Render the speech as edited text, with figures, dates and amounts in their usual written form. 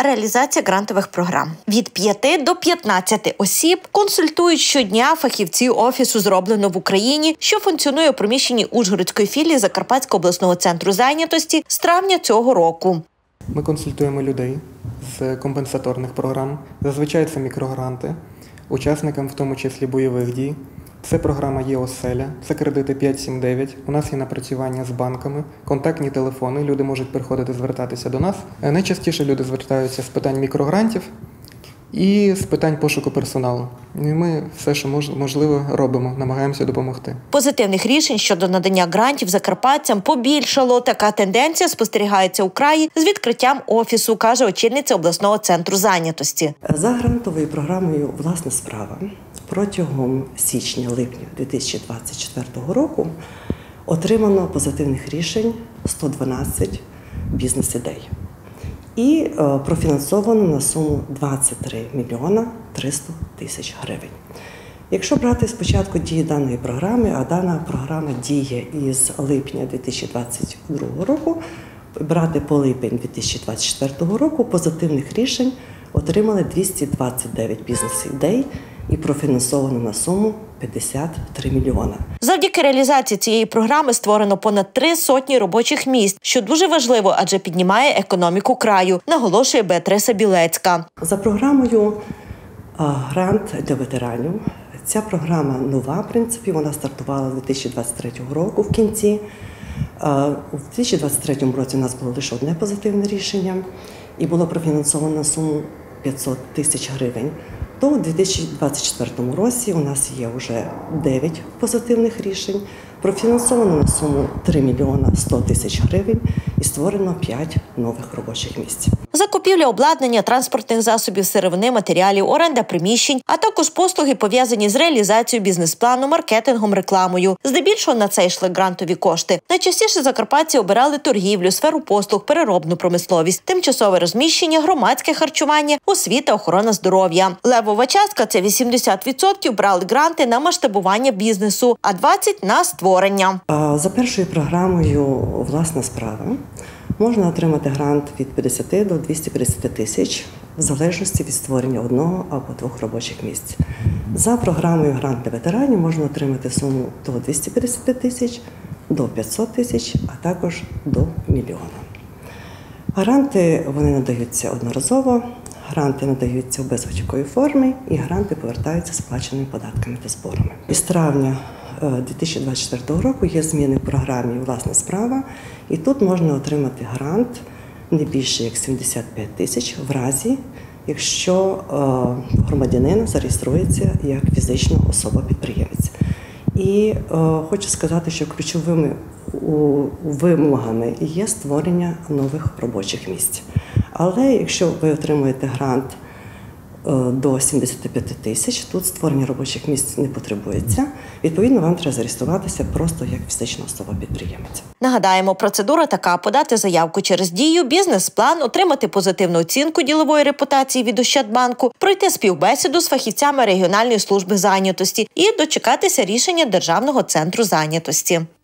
реалізація грантових програм. Від 5 до 15 осіб консультують щодня фахівці Офісу «Зроблено в Україні», що функціонує у приміщенні Ужгородської філії Закарпатського обласного центру зайнятості з травня цього року. Ми консультуємо людей з компенсаторних програм. Зазвичай це мікрогранти, учасникам, в тому числі бойових дій. Це програма «Є-оселя», це кредити 5-7-9. У нас є напрацювання з банками, контактні телефони, люди можуть приходити звертатися до нас. Найчастіше люди звертаються з питань мікрогрантів і з питань пошуку персоналу. І ми все, що можливо, робимо, намагаємося допомогти. Позитивних рішень щодо надання грантів закарпатцям побільшало. Така тенденція спостерігається у краї з відкриттям офісу, каже очільниця обласного центру зайнятості. За грантовою програмою «Власна справа» протягом січня-липня 2024 року отримано позитивних рішень 112 бізнес-ідей. І профінансовано на суму 23 мільйона 300 тисяч гривень. Якщо брати спочатку дії даної програми, а дана програма діє із липня 2022 року, брати по липень 2024 року, позитивних рішень отримали 229 бізнес-ідей і профінансовано на суму 53 мільйона. Завдяки реалізації цієї програми створено понад 300 робочих місць, що дуже важливо, адже піднімає економіку краю, наголошує Беатриса Білецька. За програмою «Грант для ветеранів». Ця програма нова, в принципі, вона стартувала 2023 року в кінці. У 2023 році у нас було лише одне позитивне рішення і було профінансовано на суму 500 тисяч гривень. То у 2024 році у нас є вже 9 позитивних рішень, профінансовано на суму 3 мільйона 100 тисяч гривень і створено 5 нових робочих місць. Закупівля обладнання, транспортних засобів, сировини, матеріалів, оренда приміщень, а також послуги, пов'язані з реалізацією бізнес-плану, маркетингом, рекламою. Здебільшого на це йшли грантові кошти. Найчастіше закарпатці обирали торгівлю, сферу послуг, переробну промисловість, тимчасове розміщення, громадське харчування, освіта, охорона здоров'я. Левова частка – це 80% брали гранти на масштабування бізнесу, а 20% – на створення. За першою програмою «Власна справа» можна отримати грант від 50 до 250 тисяч в залежності від створення одного або двох робочих місць. За програмою «Грант для ветеранів» можна отримати суму до 250 тисяч, до 500 тисяч, а також до мільйона. Гранти вони надаються одноразово, гранти надаються у безготівковій формі і гранти повертаються сплаченими податками та зборами. Із травня 2024 року є зміни в програмі «Власна справа», і тут можна отримати грант не більше як 75 тисяч в разі, якщо громадянин зареєструється як фізична особа-підприємець. І хочу сказати, що ключовими вимогами є створення нових робочих місць. Але якщо ви отримуєте грант до 75 тисяч, тут створення робочих місць не потребується. Відповідно, вам треба зареєструватися просто як фізична особа-підприємець. Нагадаємо, процедура така – подати заявку через Дію, бізнес-план, отримати позитивну оцінку ділової репутації від Ощадбанку, пройти співбесіду з фахівцями регіональної служби зайнятості і дочекатися рішення Державного центру зайнятості.